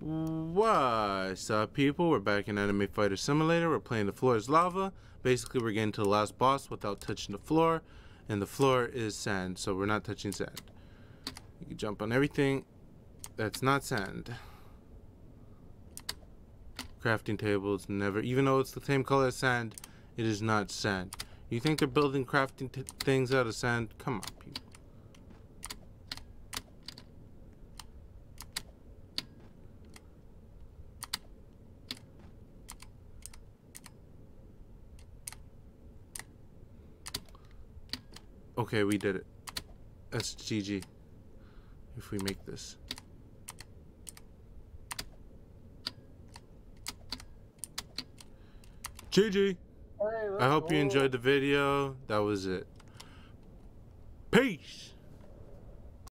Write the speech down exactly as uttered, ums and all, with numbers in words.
What's up, people? We're back in Anime Fighter Simulator. We're playing the floor is lava. Basically, we're getting to the last boss without touching the floor, and the floor is sand, so we're not touching sand. You can jump on everything that's not sand. Crafting tables, never, even though it's the same color as sand, it is not sand. You think they're building crafting t things out of sand? Come on, people. Okay, we did it. That's G G. If we make this. G G. Hey, I hope go. you enjoyed the video. That was it.